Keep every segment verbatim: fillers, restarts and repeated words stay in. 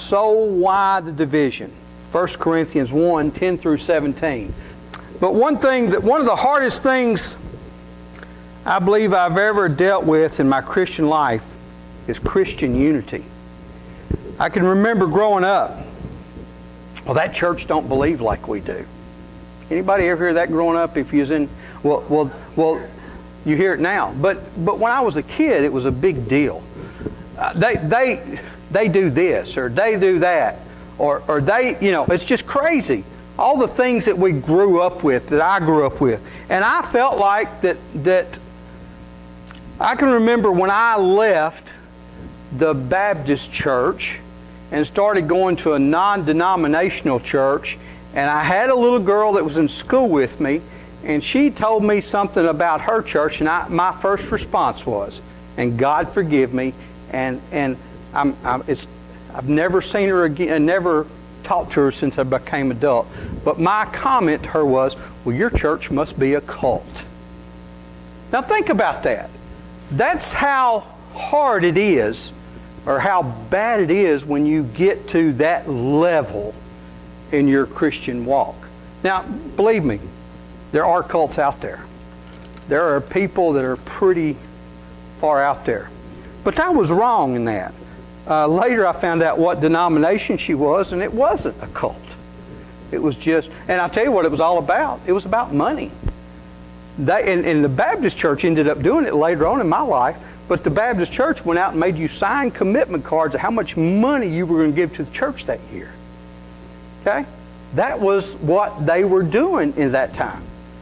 so wide the division. First Corinthians one, ten through seventeen. But one thing, that one of the hardest things I believe I've ever dealt with in my Christian life is Christian unity. I can remember growing up, well, that church don't believe like we do. Anybody ever hear that growing up? If you was in, well, well, well, you hear it now. But but when I was a kid, it was a big deal. Uh, they they they do this or they do that or or they, you know, it's just crazy. All the things that we grew up with, that I grew up with, and I felt like that that. I can remember when I left the Baptist church and started going to a non-denominational church, and I had a little girl that was in school with me, and she told me something about her church, and I, my first response was, and God forgive me, and and I'm, I'm it's I've never seen her again, and never talked to her since I became adult. But my comment to her was, well, your church must be a cult. Now think about that. That's how hard it is, or how bad it is when you get to that level in your Christian walk. Now, believe me, there are cults out there. There are people that are pretty far out there. But I was wrong in that. Uh, later I found out what denomination she was, and it wasn't a cult. It was just, and I'll tell you what it was all about. It was about money. They, and, and the Baptist church ended up doing it later on in my life, but the Baptist church went out and made you sign commitment cards of how much money you were going to give to the church that year. Okay? That was what they were doing in that time.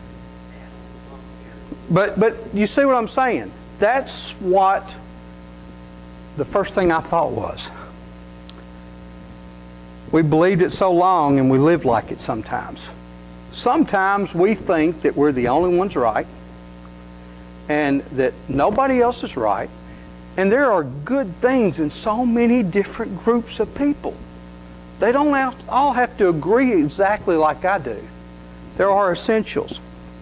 But, but you see what I'm saying? That's what the first thing I thought was. We believed it so long and we lived like it sometimes. Sometimes we think that we're the only ones right and that nobody else is right. And there are good things in so many different groups of people. They don't have to, all have to agree exactly like I do. There are essentials.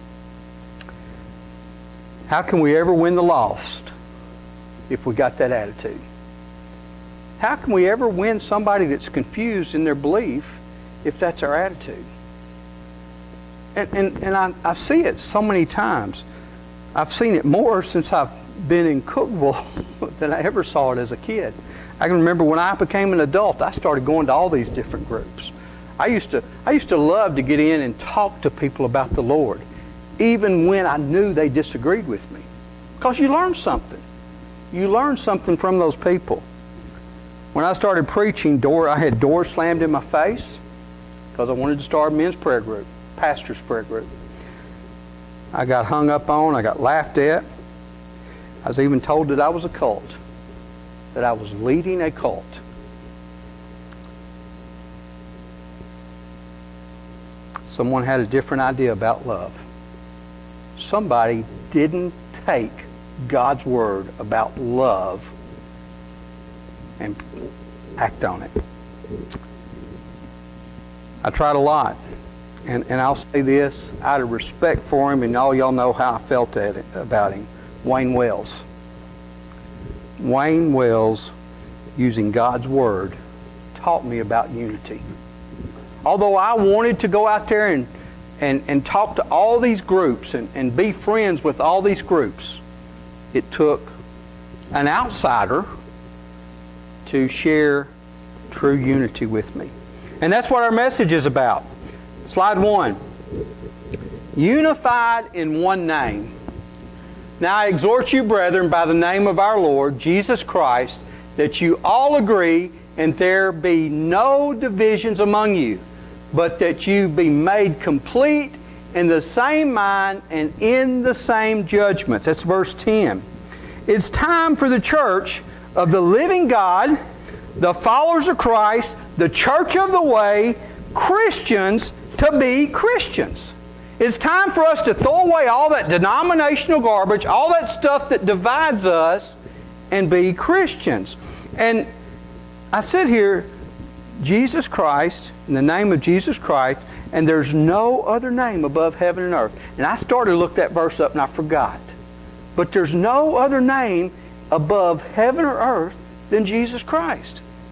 How can we ever win the lost if we got that attitude? How can we ever win somebody that's confused in their belief if that's our attitude? And, and, and I, I see it so many times. I've seen it more since I've been in Cookeville than I ever saw it as a kid. I can remember when I became an adult, I started going to all these different groups. I used to, I used to love to get in and talk to people about the Lord, even when I knew they disagreed with me. Because you learn something. You learn something from those people. When I started preaching, door, I had doors slammed in my face because I wanted to start a men's prayer group. Pastor's prayer group. I got hung up on, I got laughed at. I was even told that I was a cult, that I was leading a cult. Someone had a different idea about love. Somebody didn't take God's word about love and act on it. I tried a lot. And, and I'll say this, out of respect for him, and all y'all know how I felt at it, about him, Wayne Wells. Wayne Wells, using God's Word, taught me about unity. Although I wanted to go out there and, and, and talk to all these groups and, and be friends with all these groups, it took an outsider to share true unity with me. And that's what our message is about. Slide one. Unified in one name. Now I exhort you, brethren, by the name of our Lord Jesus Christ, that you all agree and there be no divisions among you, but that you be made complete in the same mind and in the same judgment. That's verse ten. It's time for the church of the living God, the followers of Christ, the church of the way, Christians, to be Christians. It's time for us to throw away all that denominational garbage, all that stuff that divides us, and be Christians. And I sit here, Jesus Christ, in the name of Jesus Christ, and there's no other name above heaven and earth. And I started to look that verse up and I forgot. But there's no other name above heaven or earth than Jesus Christ.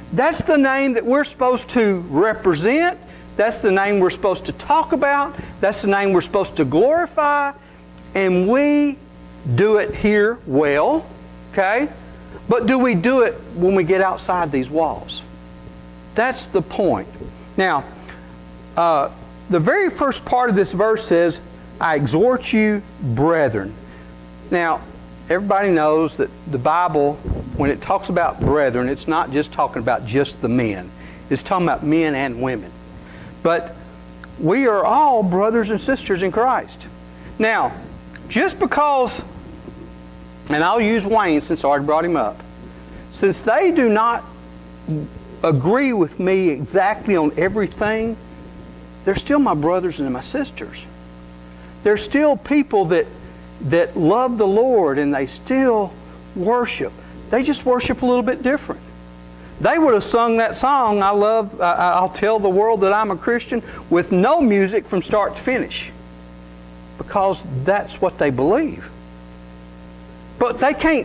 That's the name that we're supposed to represent. That's the name we're supposed to talk about. That's the name we're supposed to glorify. And we do it here well, okay? But do we do it when we get outside these walls? That's the point. Now, uh, the very first part of this verse says, I exhort you, brethren. Now, everybody knows that the Bible, when it talks about brethren, it's not just talking about just the men. It's talking about men and women. But we are all brothers and sisters in Christ. Now, just because, and I'll use Wayne since I already brought him up, since they do not agree with me exactly on everything, they're still my brothers and my sisters. They're still people that, that love the Lord and they still worship. They just worship a little bit different. They would have sung that song, I love, uh, I'll tell the world that I'm a Christian, with no music from start to finish. Because that's what they believe. But they can't.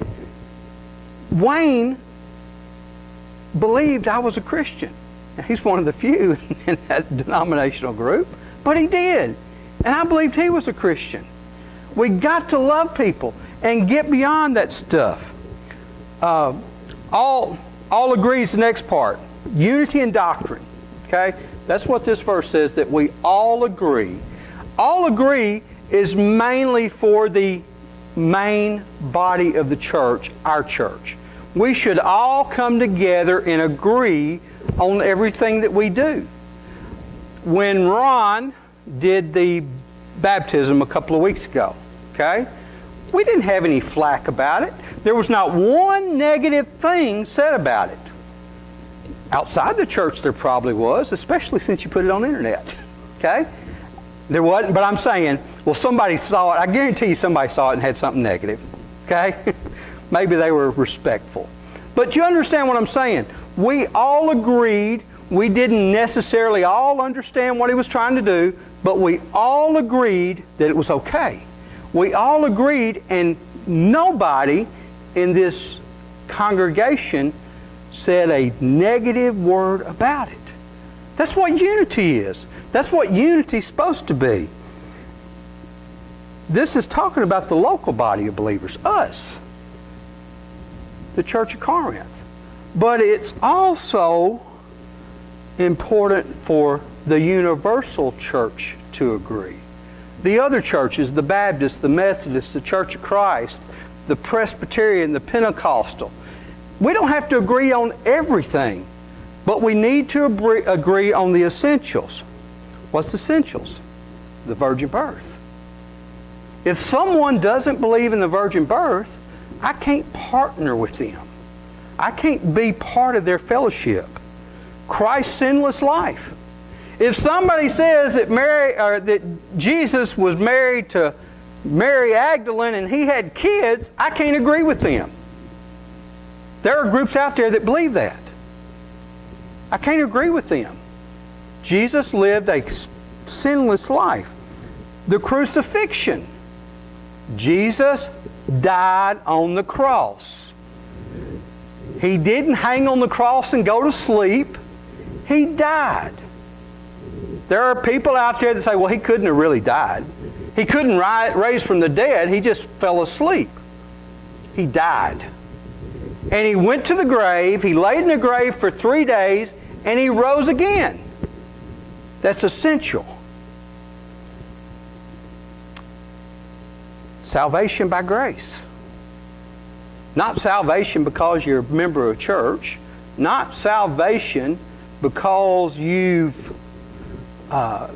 Wayne believed I was a Christian. Now, he's one of the few in that denominational group, but he did. And I believed he was a Christian. We got to love people and get beyond that stuff. Uh, all... All agrees the next part. Unity in doctrine. Okay? That's what this verse says, that we all agree. All agree is mainly for the main body of the church, our church. We should all come together and agree on everything that we do. When Ron did the baptism a couple of weeks ago, okay? We didn't have any flack about it. There was not one negative thing said about it. Outside the church there probably was, especially since you put it on the internet. Okay? There wasn't, but I'm saying, well, somebody saw it. I guarantee you somebody saw it and had something negative. Okay? Maybe they were respectful. But you understand what I'm saying. We all agreed. We didn't necessarily all understand what he was trying to do, but we all agreed that it was okay. We all agreed, and nobody in this congregation said a negative word about it. That's what unity is. That's what unity is supposed to be. This is talking about the local body of believers, us, the Church of Corinth. But it's also important for the universal church to agree. The other churches, the Baptists, the Methodists, the Church of Christ, the Presbyterian, the Pentecostal, we don't have to agree on everything, but we need to agree on the essentials. What's essentials? The virgin birth. If someone doesn't believe in the virgin birth, I can't partner with them. I can't be part of their fellowship. Christ's sinless life. If somebody says that Mary or that Jesus was married to Mary Magdalene and he had kids, I can't agree with them. There are groups out there that believe that. I can't agree with them. Jesus lived a sinless life. The crucifixion. Jesus died on the cross. He didn't hang on the cross and go to sleep. He died. There are people out there that say, well, he couldn't have really died. He couldn't rise from the dead. He just fell asleep. He died. And he went to the grave. He laid in the grave for three days, and he rose again. That's essential. Salvation by grace. Not salvation because you're a member of a church. Not salvation because you've uh,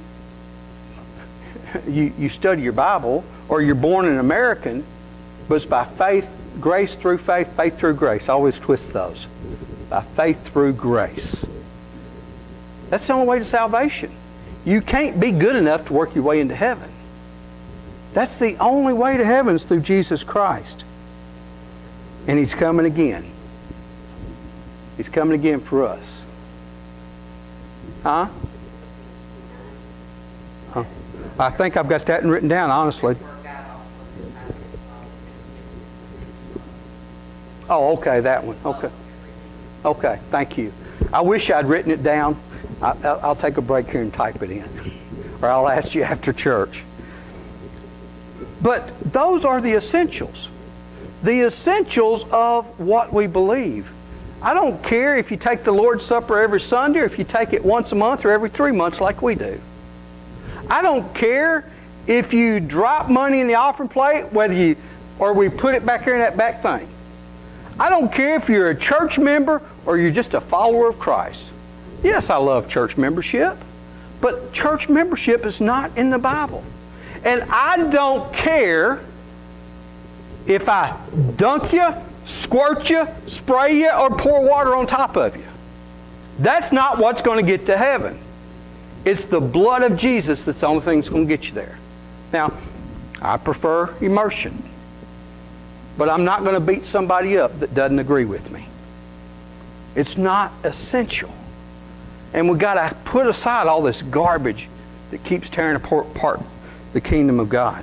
you, you study your Bible or you're born an American, but it's by faith, grace through faith, faith through grace. I always twist those. By faith through grace. That's the only way to salvation. You can't be good enough to work your way into heaven. That's the only way to heaven is through Jesus Christ. And He's coming again. He's coming again for us. Huh? Huh? I think I've got that written down, honestly. Oh, okay, that one. Okay. Okay, thank you. I wish I'd written it down. I, I'll, I'll take a break here and type it in. Or I'll ask you after church. But those are the essentials. The essentials of what we believe. I don't care if you take the Lord's Supper every Sunday or if you take it once a month or every three months like we do. I don't care if you drop money in the offering plate, whether you, or we put it back here in that back thing. I don't care if you're a church member or you're just a follower of Christ. Yes, I love church membership, but church membership is not in the Bible. And I don't care if I dunk you, squirt you, spray you, or pour water on top of you. That's not what's going to get to heaven. It's the blood of Jesus that's the only thing that's going to get you there. Now, I prefer immersion. But I'm not going to beat somebody up that doesn't agree with me. It's not essential. And we've got to put aside all this garbage that keeps tearing apart the kingdom of God.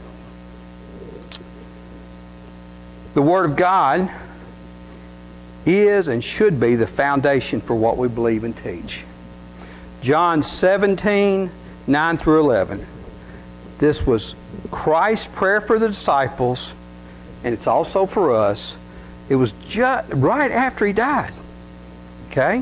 The Word of God is and should be the foundation for what we believe and teach. John seventeen, nine through eleven. This was Christ's prayer for the disciples, and it's also for us. It was just right after He died. Okay?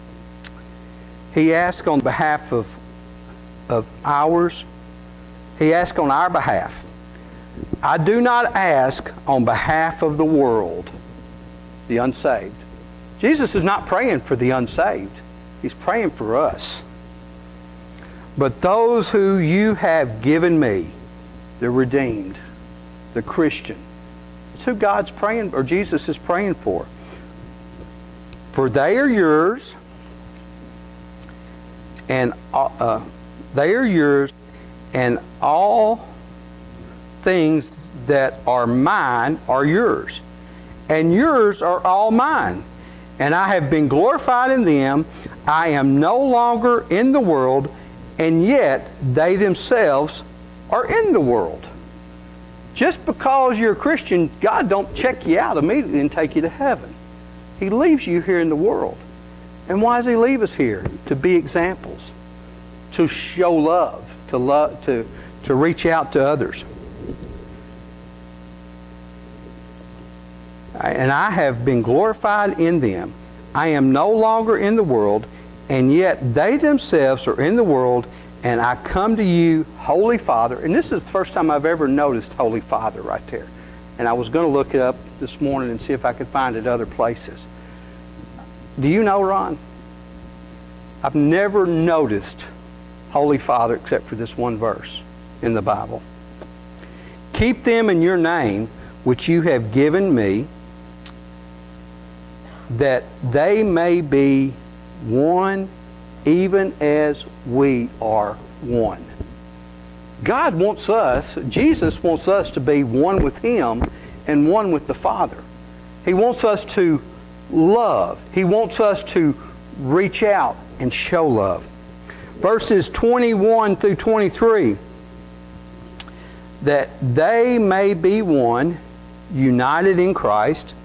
He asked on behalf of, of ours. He asked on our behalf. I do not ask on behalf of the world, the unsaved. Jesus is not praying for the unsaved. He's praying for us. But those who you have given me, the redeemed, the Christian. It's who God's praying, or Jesus is praying for. For they are yours, and uh, they are yours, and all things that are mine are yours, and yours are all mine. And I have been glorified in them. I am no longer in the world, and yet they themselves are in the world. Just because you're a Christian, God don't check you out immediately and take you to heaven. He leaves you here in the world. And why does He leave us here? To be examples, to show love, to love, to, to reach out to others. And I have been glorified in them. I am no longer in the world, and yet they themselves are in the world, and I come to you, Holy Father. And this is the first time I've ever noticed Holy Father right there. And I was going to look it up this morning and see if I could find it other places. Do you know, Ron? I've never noticed Holy Father except for this one verse in the Bible. Keep them in your name, which you have given me, that they may be one, even as we are one. God wants us, Jesus wants us to be one with Him and one with the Father. He wants us to love. He wants us to reach out and show love. Verses twenty-one through twenty-three, that they may be one, united in Christ.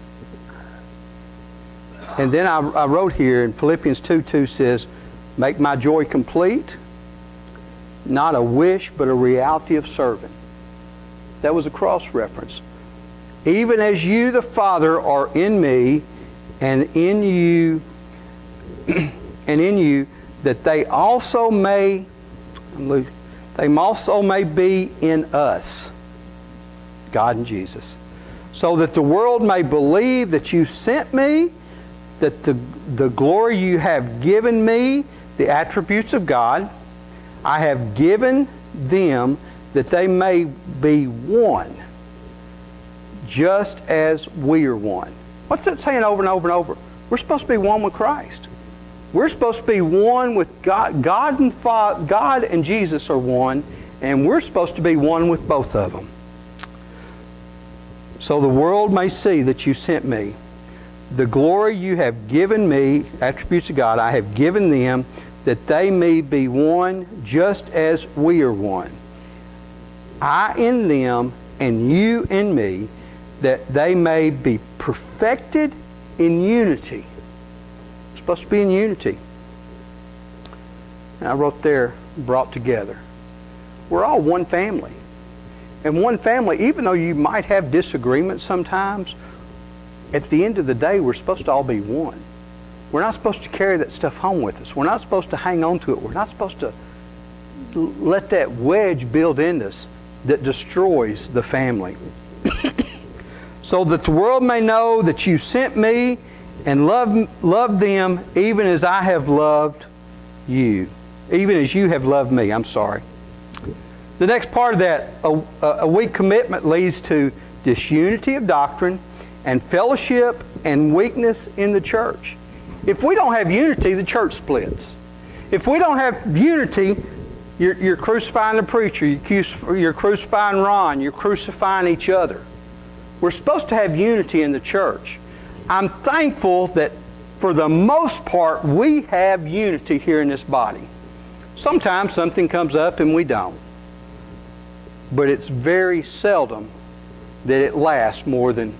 And then I, I wrote here in Philippians two two says, make my joy complete, not a wish, but a reality of serving. That was a cross reference. Even as you, the Father, are in me, and in you, and in you, that they also may, they also may be in us, God and Jesus, so that the world may believe that you sent me, that the, the glory you have given me, the attributes of God, I have given them, that they may be one, just as we are one. What's that saying over and over and over? We're supposed to be one with Christ. We're supposed to be one with God. God and, Father, God and Jesus are one, and we're supposed to be one with both of them. So the world may see that you sent me. The glory you have given me, attributes of God, I have given them, that they may be one just as we are one. I in them and you in me, that they may be perfected in unity. supposed to be in unity. And I wrote there, brought together. We're all one family. And one family, even though you might have disagreements sometimes, at the end of the day, we're supposed to all be one. We're not supposed to carry that stuff home with us. We're not supposed to hang on to it. We're not supposed to let that wedge build in us that destroys the family. So that the world may know that you sent me and loved, loved them even as I have loved you. Even as you have loved me. I'm sorry. The next part of that, a, a weak commitment leads to disunity of doctrine and fellowship and weakness in the church. If we don't have unity, the church splits. If we don't have unity, you're, you're crucifying the preacher, you're, you're crucifying Ron, you're crucifying each other. We're supposed to have unity in the church. I'm thankful that for the most part, we have unity here in this body. Sometimes something comes up and we don't. But it's very seldom that it lasts more than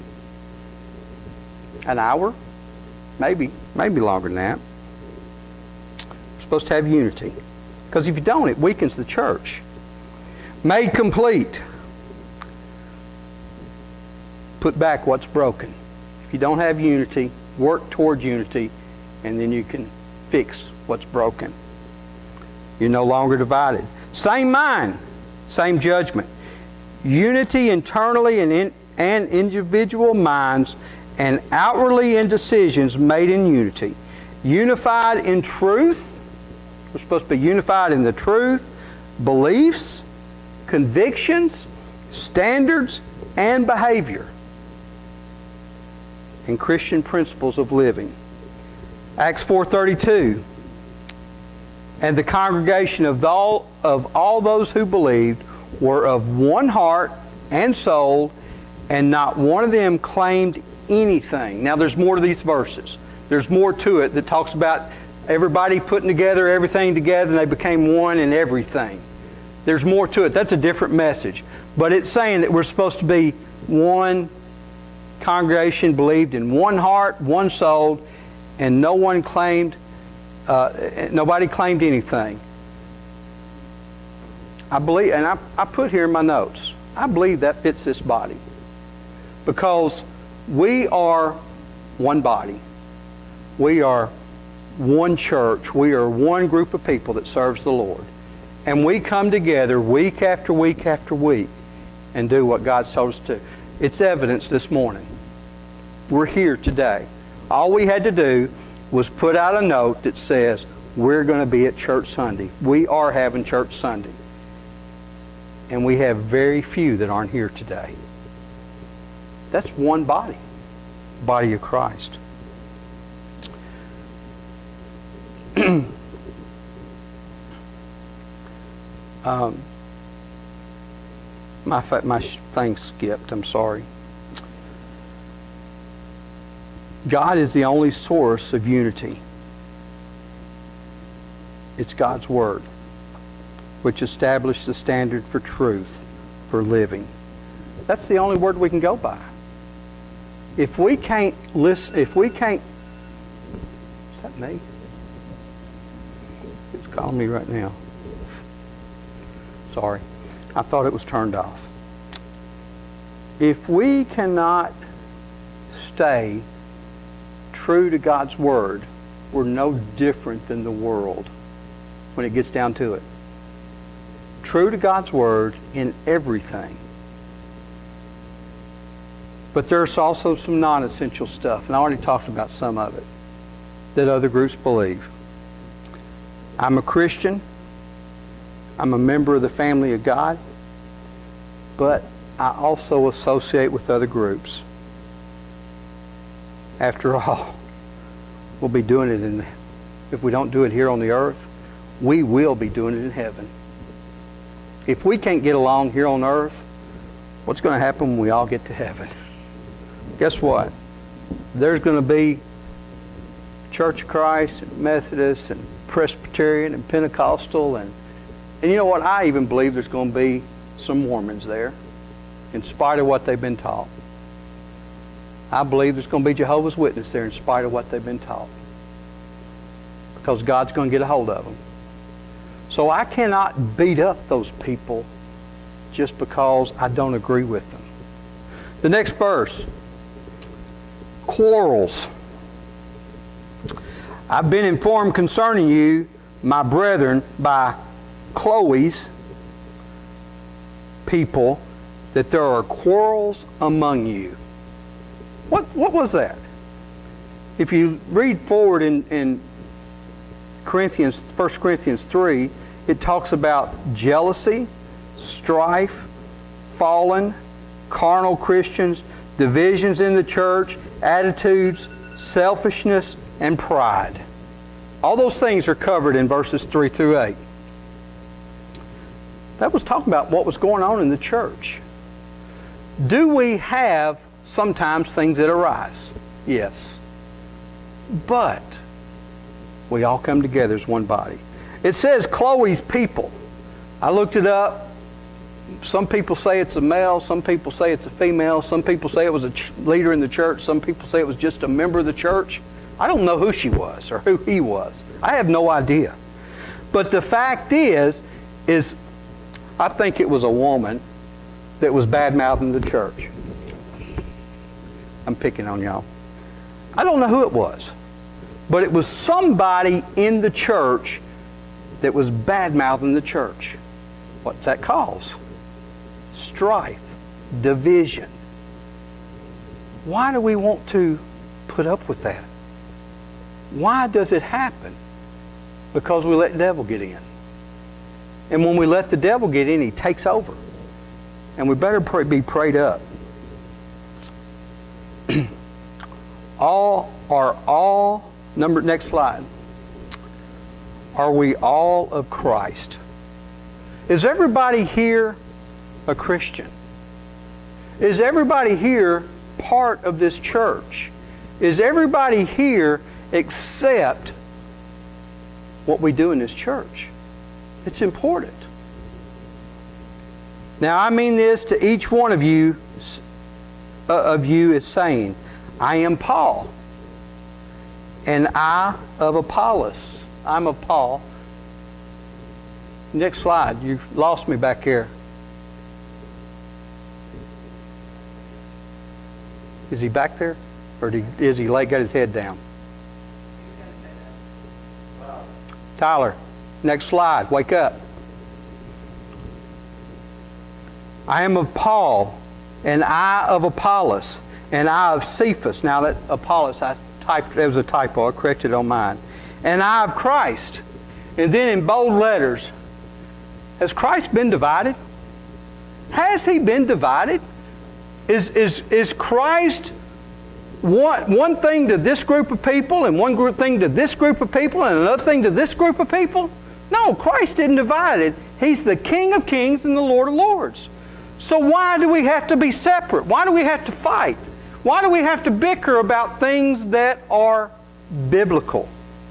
an hour, maybe, maybe longer than that. We're supposed to have unity. Because if you don't, it weakens the church. Made complete. Put back what's broken. If you don't have unity, work toward unity, and then you can fix what's broken. You're no longer divided. Same mind, same judgment. Unity internally and in and individual minds, and outwardly in decisions made in unity. Unified in truth. We're supposed to be unified in the truth, beliefs, convictions, standards, and behavior. And Christian principles of living. Acts four thirty-two. And the congregation of all, of all those who believed were of one heart and soul, and not one of them claimed anything. Now there's more to these verses. There's more to it that talks about everybody putting together everything together and they became one in everything. There's more to it. That's a different message. But it's saying that we're supposed to be one congregation, believed in one heart, one soul, and no one claimed, uh, nobody claimed anything. I believe, and I, I put here in my notes, I believe that fits this body. Because we are one body. We are one church. We are one group of people that serves the Lord. And we come together week after week after week and do what God's told us to do. It's evidence this morning. We're here today. All we had to do was put out a note that says, we're going to be at church Sunday. We are having church Sunday. And we have very few that aren't here today. That's one body. Body of Christ. um, my, my thing skipped. I'm sorry. God is the only source of unity. It's God's Word, which established the standard for truth, for living. That's the only word we can go by. If we can't listen, if we can't, is that me? It's calling me right now. Sorry. I thought it was turned off. If we cannot stay true to God's Word, we're no different than the world when it gets down to it. True to God's Word in everything. But there's also some non-essential stuff, and I already talked about some of it, that other groups believe. I'm a Christian. I'm a member of the family of God. But I also associate with other groups. After all, we'll be doing it in, if we don't do it here on the earth, we will be doing it in heaven. If we can't get along here on earth, what's going to happen when we all get to heaven? Guess what? There's going to be Church of Christ and Methodist and Presbyterian and Pentecostal, and and you know what? I even believe there's going to be some Mormons there, in spite of what they've been taught. I believe there's going to be Jehovah's Witnesses there in spite of what they've been taught. because God's going to get a hold of them. So I cannot beat up those people just because I don't agree with them. The next verse, quarrels. I've been informed concerning you, my brethren, by Chloe's people, that there are quarrels among you. What, what was that? If you read forward in, in Corinthians, First Corinthians three, it talks about jealousy, strife, fallen, carnal Christians, divisions in the church, attitudes, selfishness, and pride. All those things are covered in verses three through eight. That was talking about what was going on in the church. Do we have sometimes things that arise? Yes. But we all come together as one body. It says Chloe's people. I looked it up. Some people say it's a male, some people say it's a female, some people say it was a ch- leader in the church, some people say it was just a member of the church. I don't know who she was or who he was. I have no idea. But the fact is, is I think it was a woman that was bad-mouthing the church. I'm picking on y'all. I don't know who it was. But it was somebody in the church that was bad-mouthing the church. What's that cause? Strife, division. Why do we want to put up with that? Why does it happen? Because we let the devil get in. And when we let the devil get in, he takes over. And we better pray, be prayed up. all are all, number next slide. Are we all of Christ? Is everybody here a Christian? Is everybody here part of this church? Is everybody here accept what we do in this church? It's important. Now I mean this to each one of you, uh, of you is saying, I am Paul, and I of Apollos. I'm of Paul. Next slide. You lost me back here. Is he back there? Or did, is he like got his head down? Tyler, next slide. Wake up. I am of Paul, and I of Apollos, and I of Cephas. Now that Apollos, I typed, there was a typo. I corrected on mine. And I of Christ. And then in bold letters, has Christ been divided? Has He been divided? Is, is, is Christ one, one thing to this group of people and one group thing to this group of people and another thing to this group of people? No, Christ isn't divided. He's the King of kings and the Lord of lords. So why do we have to be separate? Why do we have to fight? Why do we have to bicker about things that are biblical?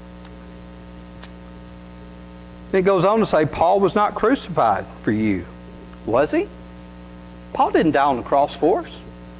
It goes on to say, Paul was not crucified for you. Was he? Paul didn't die on the cross for us.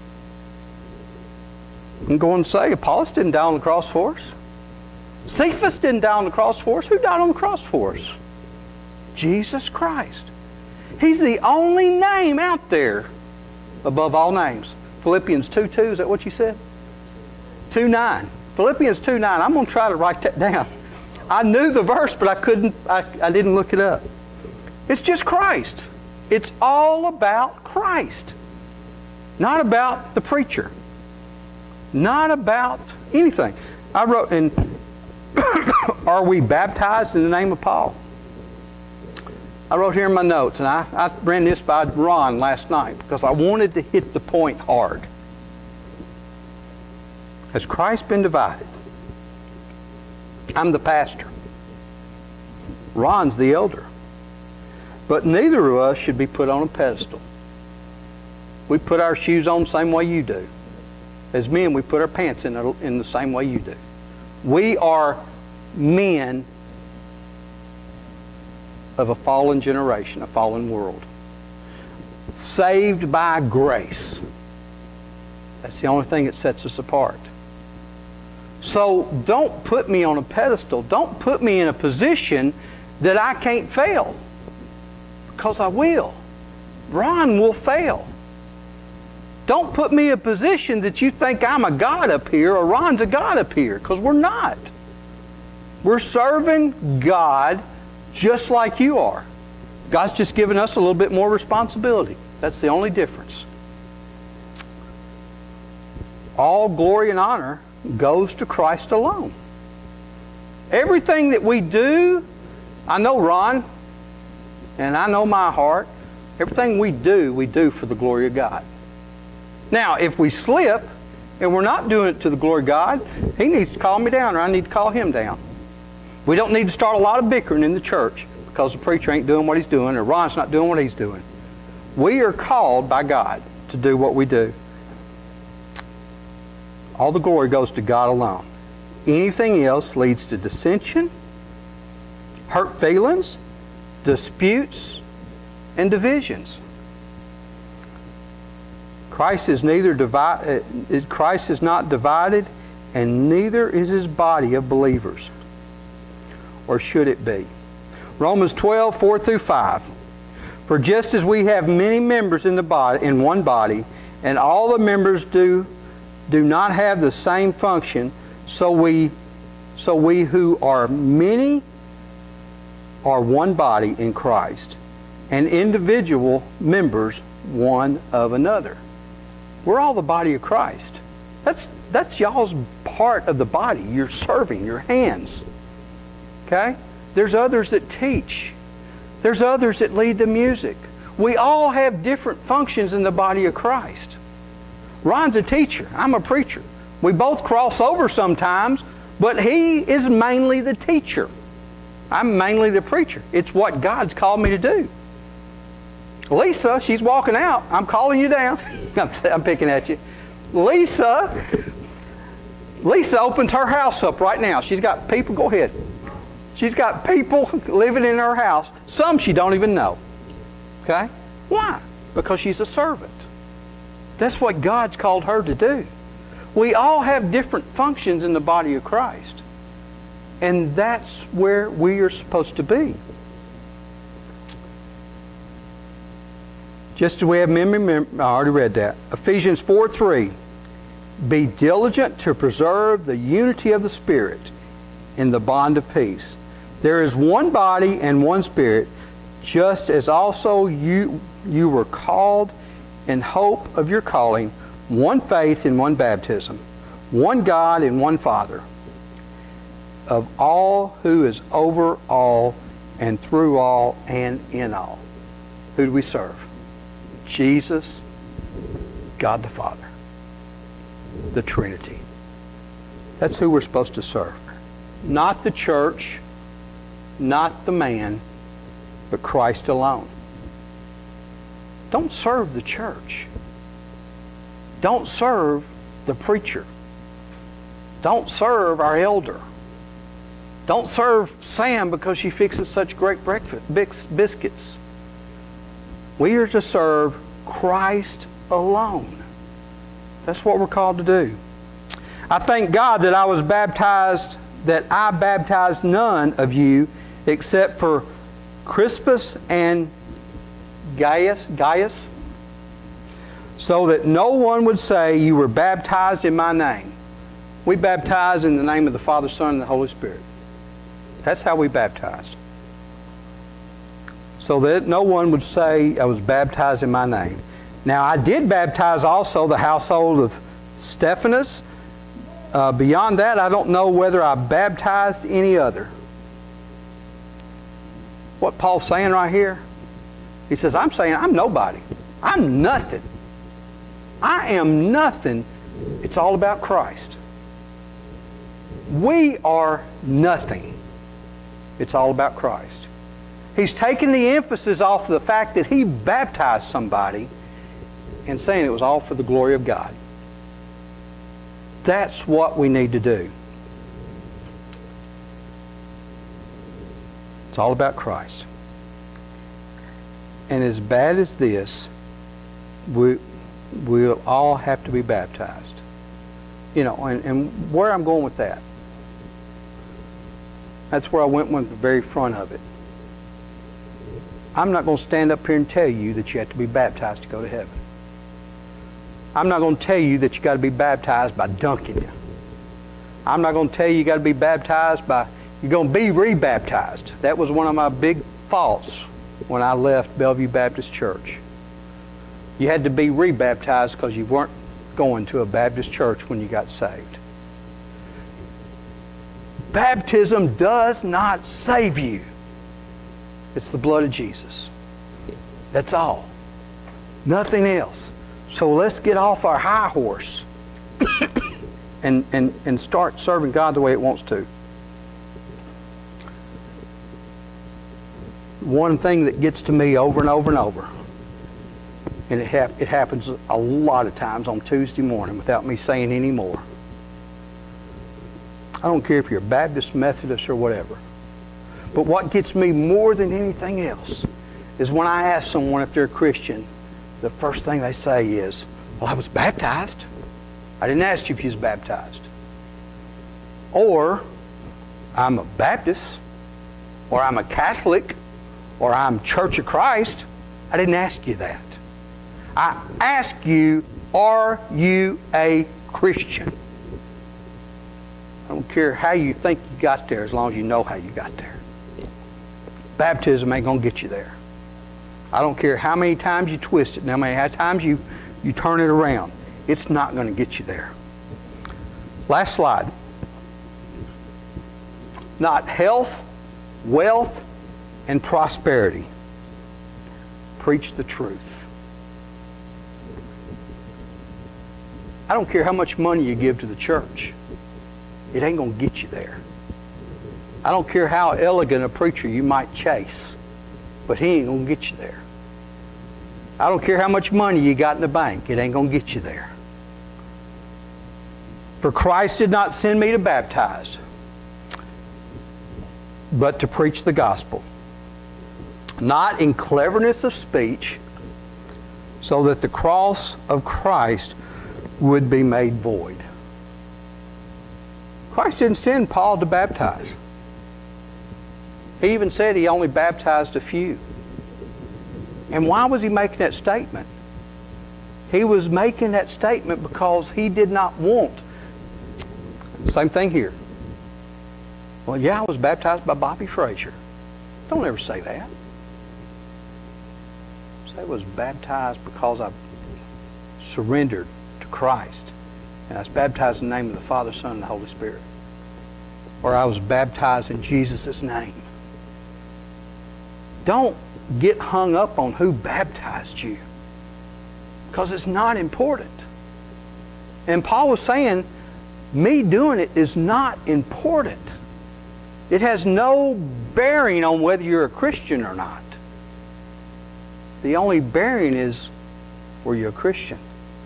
I'm going to say, Apollos didn't die on the cross for us. Cephas didn't die on the cross for us. Who died on the cross for us? Jesus Christ. He's the only name out there above all names. Philippians two two, is that what you said? two nine. Philippians two nine. I'm going to try to write that down. I knew the verse, but I couldn't, I, I didn't look it up. It's just Christ. It's all about Christ. Not about the preacher. Not about anything. I wrote in, are we baptized in the name of Paul? I wrote here in my notes, and I, I ran this by Ron last night because I wanted to hit the point hard. Has Christ been divided? I'm the pastor. Ron's the elder. But neither of us should be put on a pedestal. We put our shoes on the same way you do. As men, we put our pants in, in the same way you do. We are men of a fallen generation, a fallen world. Saved by grace. That's the only thing that sets us apart. So don't put me on a pedestal. Don't put me in a position that I can't fail. Because I will. Ron will fail. Don't put me in a position that you think I'm a God up here or Ron's a God up here, because we're not. We're serving God just like you are. God's just given us a little bit more responsibility. That's the only difference. All glory and honor goes to Christ alone. Everything that we do, I know Ron, and I know my heart, everything we do, we do for the glory of God. Now, if we slip and we're not doing it to the glory of God, he needs to call me down or I need to call him down. We don't need to start a lot of bickering in the church because the preacher ain't doing what he's doing or Ron's not doing what he's doing. We are called by God to do what we do. All the glory goes to God alone. Anything else leads to dissension, hurt feelings, disputes, and divisions. Christ is neither divided, Christ is not divided, and neither is his body of believers. Or should it be? Romans twelve, four through five. For just as we have many members in the body, in one body, and all the members do do not have the same function, so we so we who are many are one body in Christ, and individual members one of another. We're all the body of Christ. That's that's y'all's part of the body. You're serving, your hands. Okay? There's others that teach. There's others that lead the music. We all have different functions in the body of Christ. Ron's a teacher. I'm a preacher. We both cross over sometimes, but he is mainly the teacher. I'm mainly the preacher. It's what God's called me to do. Lisa, she's walking out. I'm calling you down. I'm, I'm picking at you. Lisa, Lisa opens her house up right now. She's got people, go ahead. She's got people living in her house. Some she don't even know. Okay? Why? Because she's a servant. That's what God's called her to do. We all have different functions in the body of Christ. And that's where we are supposed to be. Just as we have memory, I already read that. Ephesians four three. Be diligent to preserve the unity of the Spirit in the bond of peace. There is one body and one Spirit, just as also you, you were called in hope of your calling, one faith and one baptism, one God and one Father, of all who is over all and through all and in all. Who do we serve? Jesus, God the Father, the Trinity. That's who we're supposed to serve. Not the church, not the man, but Christ alone. Don't serve the church. Don't serve the preacher. Don't serve our elder. Don't serve Sam because she fixes such great breakfast biscuits. We are to serve Christ alone. That's what we're called to do. I thank God that I was baptized, that I baptized none of you except for Crispus and Gaius, Gaius, so that no one would say you were baptized in my name. We baptize in the name of the Father, Son, and the Holy Spirit. That's how we baptized. So that no one would say I was baptized in my name. Now I did baptize also the household of Stephanus. Uh, beyond that, I don't know whether I baptized any other. What Paul's saying right here, he says, I'm saying I'm nobody. I'm nothing. I am nothing. It's all about Christ. We are nothing. It's all about Christ. He's taking the emphasis off the fact that he baptized somebody and saying it was all for the glory of God. That's what we need to do. It's all about Christ. And as bad as this, we, we'll all have to be baptized. You know, and, and where I'm going with that, that's where I went with the very front of it. I'm not going to stand up here and tell you that you have to be baptized to go to heaven. I'm not going to tell you that you got to be baptized by dunking you. I'm not going to tell you you got to be baptized by, you're going to be rebaptized. That was one of my big faults when I left Bellevue Baptist Church. You had to be rebaptized because you weren't going to a Baptist church when you got saved. Baptism does not save you. It's the blood of Jesus. That's all. Nothing else. So let's get off our high horse and, and, and start serving God the way it wants to. One thing that gets to me over and over and over, and it, hap it happens a lot of times on Tuesday morning without me saying any more. I don't care if you're Baptist, Methodist, or whatever. But what gets me more than anything else is when I ask someone if they're a Christian, the first thing they say is, well, I was baptized. I didn't ask you if you was baptized. Or, I'm a Baptist, or I'm a Catholic, or I'm Church of Christ. I didn't ask you that. I ask you, are you a Christian? I don't care how you think you got there as long as you know how you got there. Baptism ain't going to get you there. I don't care how many times you twist it, and how many times you, you turn it around. It's not going to get you there. Last slide. Not health, wealth, and prosperity. Preach the truth. I don't care how much money you give to the church. It ain't going to get you there. I don't care how elegant a preacher you might chase, but he ain't going to get you there. I don't care how much money you got in the bank. It ain't going to get you there. For Christ did not send me to baptize, but to preach the gospel, not in cleverness of speech, so that the cross of Christ would be made void. Christ didn't send Paul to baptize. He even said he only baptized a few. And why was he making that statement? He was making that statement because he did not want. Same thing here. Well, yeah, I was baptized by Bobby Frazier. Don't ever say that. Say I was baptized because I surrendered to Christ. And I was baptized in the name of the Father, Son, and the Holy Spirit. Or I was baptized in Jesus' name. Don't get hung up on who baptized you, because it's not important. And Paul was saying, me doing it is not important. It has no bearing on whether you're a Christian or not. The only bearing is, were you a Christian?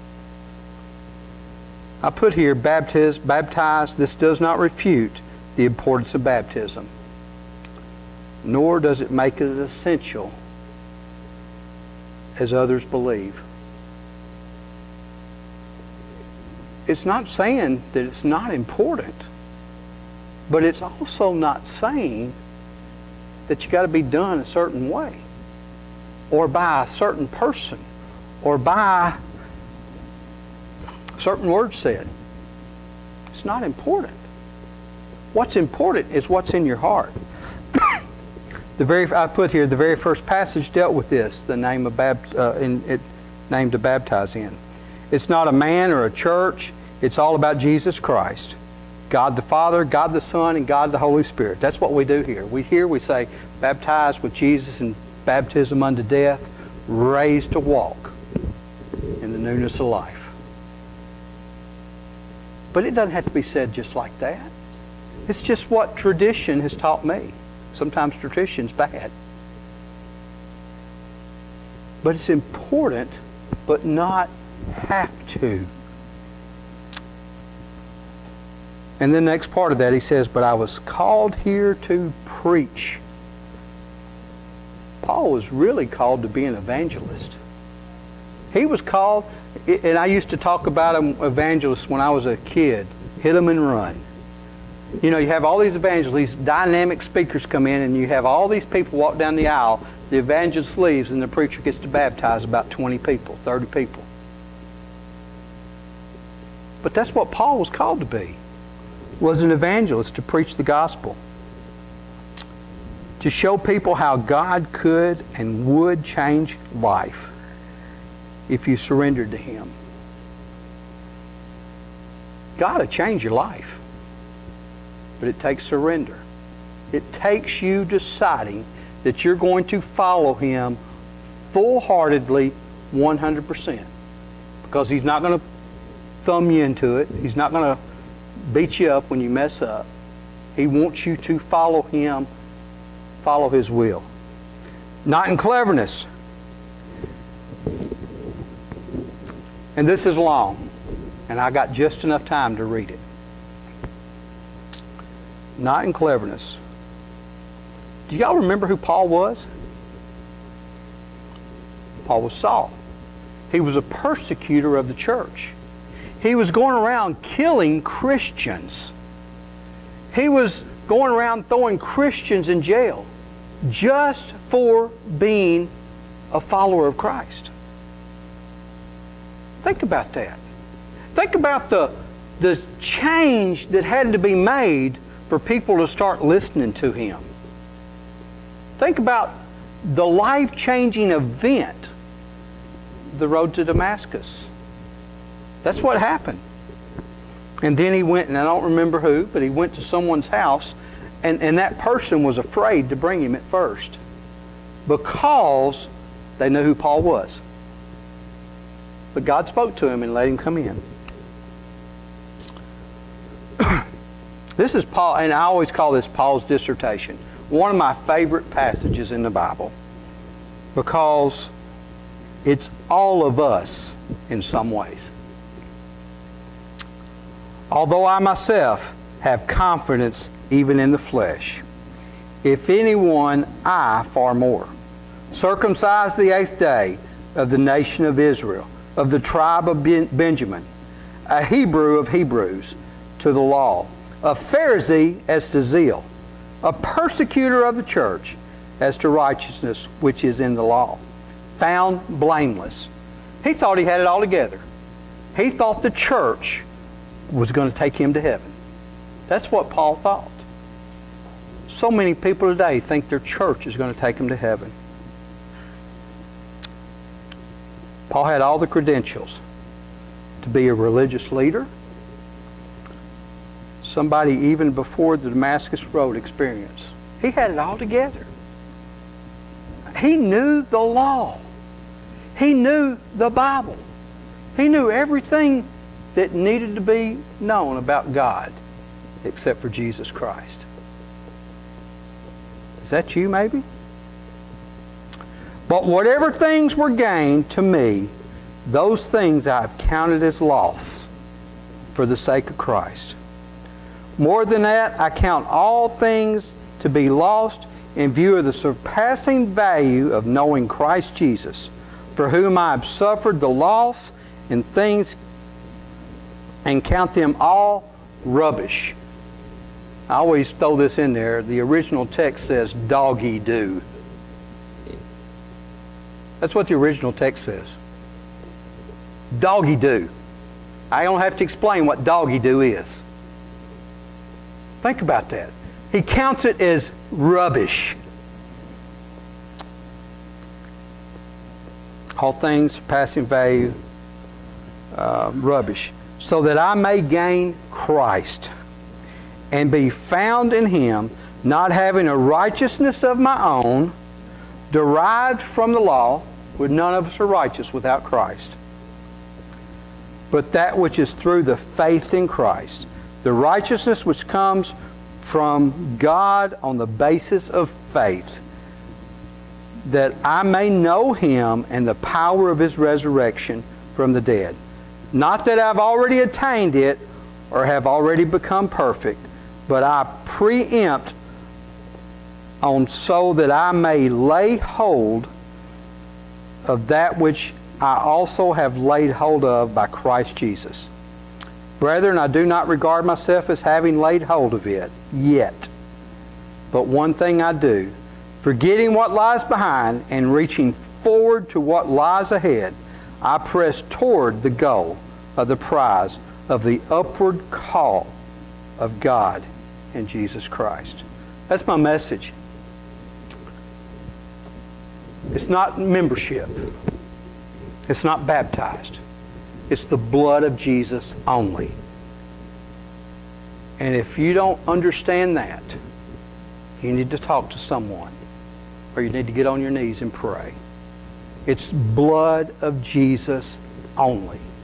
I put here, baptize, baptize. This does not refute the importance of baptism, nor does it make it essential as others believe. It's not saying that it's not important, but it's also not saying that you got to be done a certain way, or by a certain person, or by certain words said. It's not important. What's important is what's in your heart. The very I put here the very first passage dealt with this. The name of bapt uh, in it named to baptize in. It's not a man or a church. It's all about Jesus Christ, God the Father, God the Son, and God the Holy Spirit. That's what we do here. We here we say, baptized with Jesus in baptism unto death, raised to walk in the newness of life. But it doesn't have to be said just like that. It's just what tradition has taught me. Sometimes tradition's bad. But it's important, but not have to. And then the next part of that, he says, but I was called here to preach. Paul was really called to be an evangelist. He was called, and I used to talk about him, evangelists, when I was a kid. Hit them and run. You know, you have all these evangelists, these dynamic speakers come in, and you have all these people walk down the aisle. The evangelist leaves, and the preacher gets to baptize about twenty people, thirty people. But that's what Paul was called to be, was an evangelist, to preach the gospel. To show people how God could and would change life if you surrendered to Him. God will change your life. But it takes surrender. It takes you deciding that you're going to follow Him full-heartedly, one hundred percent. Because He's not going to thumb you into it. He's not going to beat you up when you mess up. He wants you to follow Him, follow His will. Not in cleverness. And this is long, and I got just enough time to read it. Not in cleverness. Do y'all remember who Paul was? Paul was Saul. He was a persecutor of the church. He was going around killing Christians. He was going around throwing Christians in jail just for being a follower of Christ. Think about that. Think about the, the change that had to be made for people to start listening to him. Think about the life-changing event, the road to Damascus. That's what happened. And then he went, and I don't remember who, but he went to someone's house, and, and that person was afraid to bring him at first because they knew who Paul was. But God spoke to him and let him come in. This is Paul, and I always call this Paul's dissertation. One of my favorite passages in the Bible, because it's all of us in some ways. Although I myself have confidence even in the flesh, if anyone, I far more. Circumcised the eighth day of the nation of Israel, of the tribe of Ben- Benjamin, a Hebrew of Hebrews, to the law, a Pharisee as to zeal, a persecutor of the church as to righteousness which is in the law, found blameless. He thought he had it all together. He thought the church was going to take him to heaven. That's what Paul thought. So many people today think their church is going to take them to heaven. Paul had all the credentials to be a religious leader, somebody even before the Damascus Road experience. He had it all together. He knew the law. He knew the Bible. He knew everything that needed to be known about God except for Jesus Christ. Is that you maybe? But whatever things were gained to me, those things I have counted as loss for the sake of Christ. More than that, I count all things to be lost in view of the surpassing value of knowing Christ Jesus, for whom I have suffered the loss in things and count them all rubbish. I always throw this in there. The original text says doggy-do. That's what the original text says. Doggy-do. I don't have to explain what doggy-do is. Think about that. He counts it as rubbish. All things passing value, uh, rubbish. So that I may gain Christ and be found in Him, not having a righteousness of my own, derived from the law, for none of us are righteous without Christ, but that which is through the faith in Christ, the righteousness which comes from God on the basis of faith, that I may know Him and the power of His resurrection from the dead. Not that I've already attained it or have already become perfect, but I preempt on so that I may lay hold of that which I also have laid hold of by Christ Jesus. Brethren, I do not regard myself as having laid hold of it yet. But one thing I do, forgetting what lies behind and reaching forward to what lies ahead, I press toward the goal of the prize of the upward call of God in Jesus Christ. That's my message. It's not membership. It's not baptized. It's the blood of Jesus only. And if you don't understand that, you need to talk to someone, or you need to get on your knees and pray. It's blood of Jesus only.